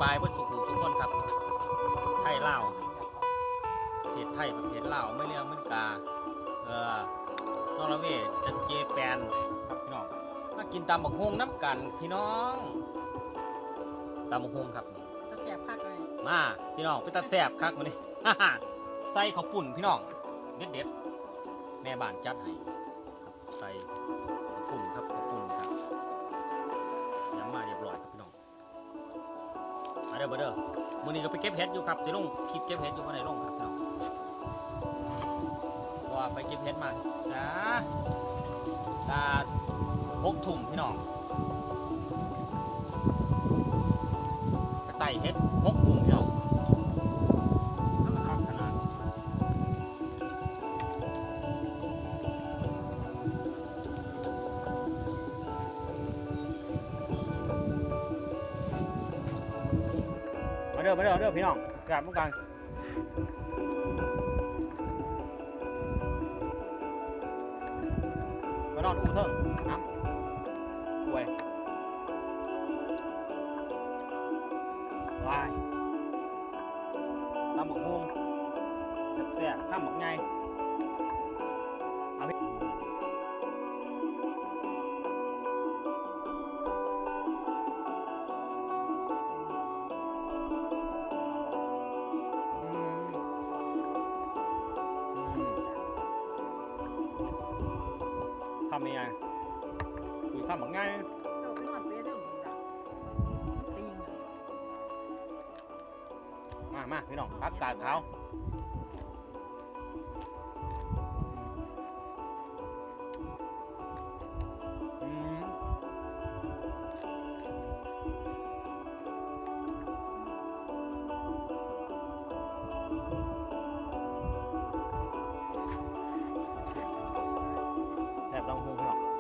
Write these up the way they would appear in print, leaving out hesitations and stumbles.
ายเพื่อสุขุทุกคนครับไทยลาวประเทศไทยประเทศลาวไม่เรื่องมันกานอร์เวย์จะเจแปนครับพี่น้องมากินตำบักฮงน้ำกันพี่น้องตำบักฮงครับจะเสียบคักเลยมาพี่น้องไปตัดแสบคักมาดิใส่ข้าวปุ่นพี่น้องเด็ดแม่บ้านจัดให้ใส่ข้าวปุ่นครับข้าวปุ่นครับย้ำมาเรียบร้อยครับพี่น้องมาเด้อมื้อนี้ก็ไปเก็บเห็ดอยู่ครับจะลงคลิปเก็บเห็ดอยู่วันไหนลงครับพี่น้องว่าไปเก็บเห็ดมาจ้า6 ถุ่มพี่น้องไปไต่เห็ด6 ถุ่มพี่น้องน้ำคักขนาดมาเด้อพี่น้องกลับมากันมานอนอู่เถิงน้ำป่วยวายตำบักฮงแซ่บๆข้ามบักไงเอาพี่ทำยังไงคุยข้ามบักไงเราไปนอนเปรี้ยวถึงจ้ะตีงมาพี่น้องพักกาดเขาแทบต้องพูดพี่น้อง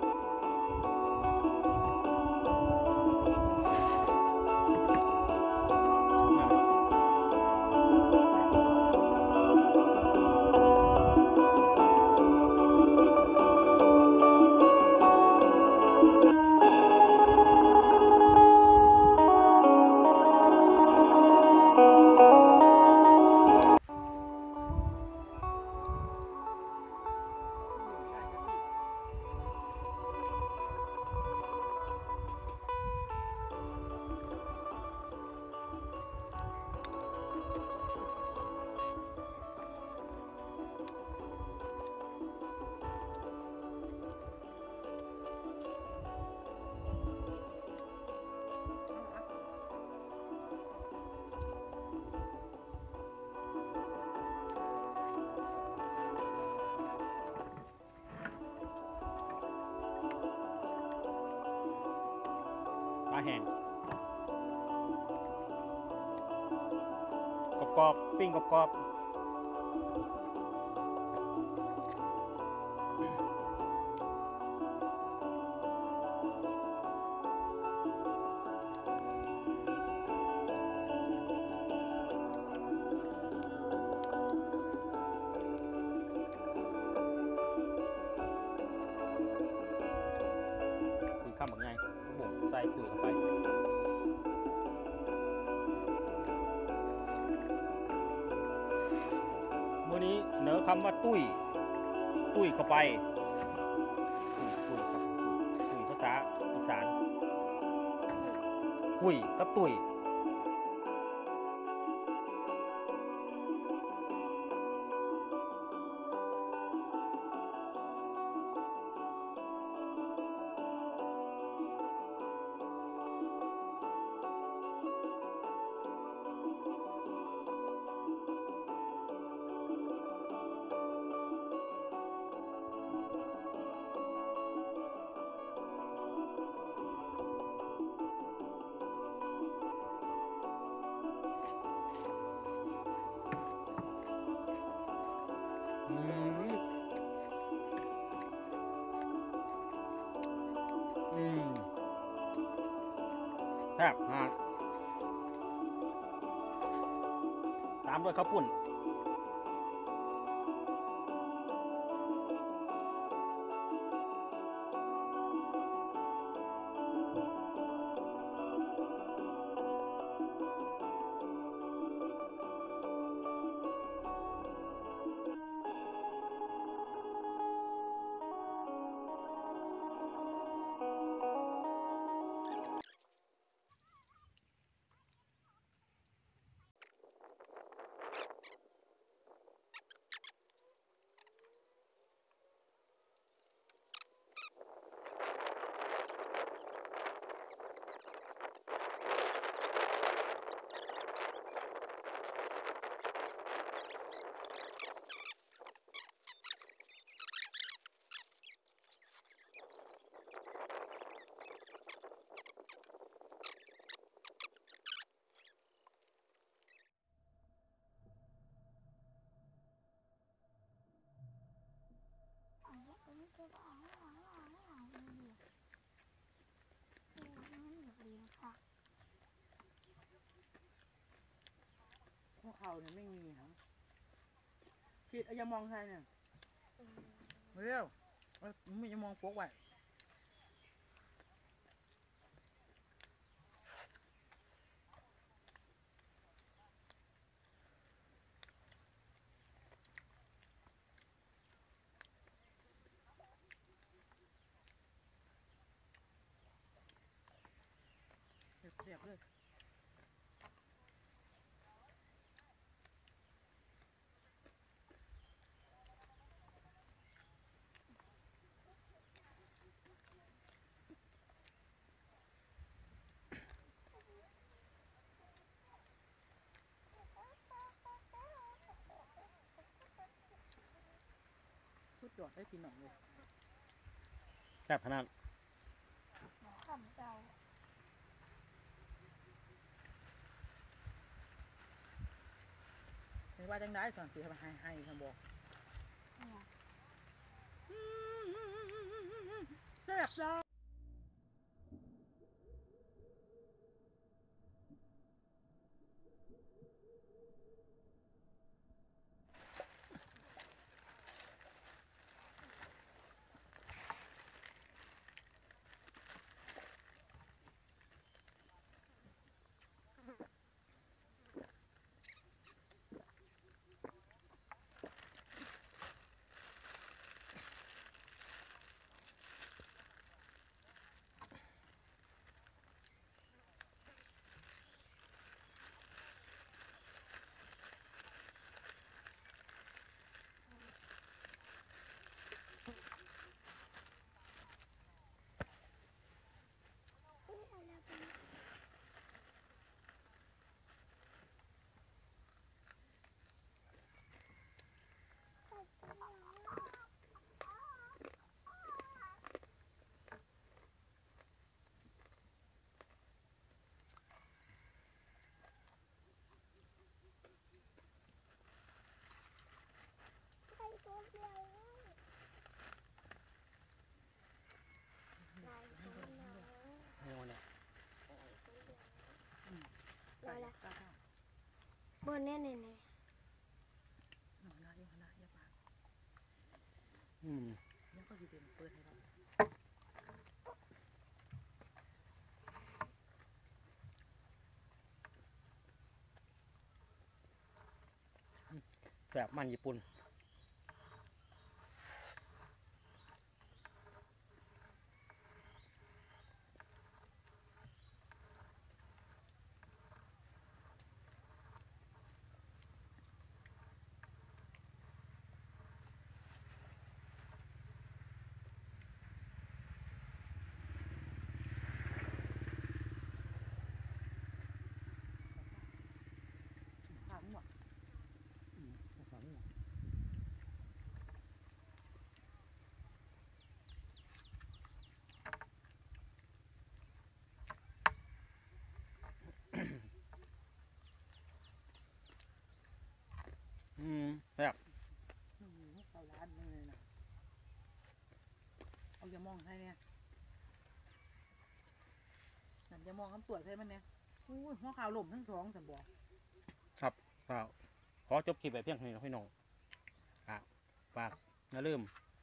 ปลาแห้งกรอบๆปิ้งกรอบๆคือข้ามบักไงบุ๋มใส่ปุ๋ยเข้าไปมื้อนี้เสนอคำว่าตุ้ยเข้าไปตุ้ยครับตุ้ยภาษาอีสานคุยกับตุ้ยแซ่บตามด้วยข้าวปุ้นเขาเนี่ยไม่มีครับคิดอย่ามองใครเนี่ยเร็วไม่อย่ามองพวกไว้เรียบเลยพูดจอดได้กินหน่อยเลยแซ่บขนาดขำเจ้าเห็นว่าจังได้สั่งสีให้สั่งบอกแซ่บจ้าใครตัวเดียวลายตัวเดียวโน่นเนี่ยลายละกล้าบนแน่แน่หน่อยนะยังขนาดยังปากอืมยังก็จะเป็นเปิดให้เราแซ่บมันญี่ปุ่นขาหมดแซ่บเข้าร้านเลยนะเอาอย่ามองให้เนี่ยนั่นอย่ามองคำตรวจให้มันเนี่ยอุ้ยหัวข่าวหล่มทั้งสองสั่นบอกครับขอจบคลิปแบบเพียงเท่านี้นะพี่น้องฝากอย่าลืม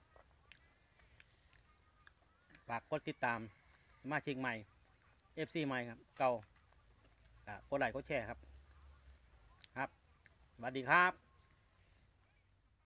ฝากกดติดตามสมาชิกใหม่ FC ใหม่ครับเก่ากดไลค์กดแชร์ครับครับสวัสดีครับ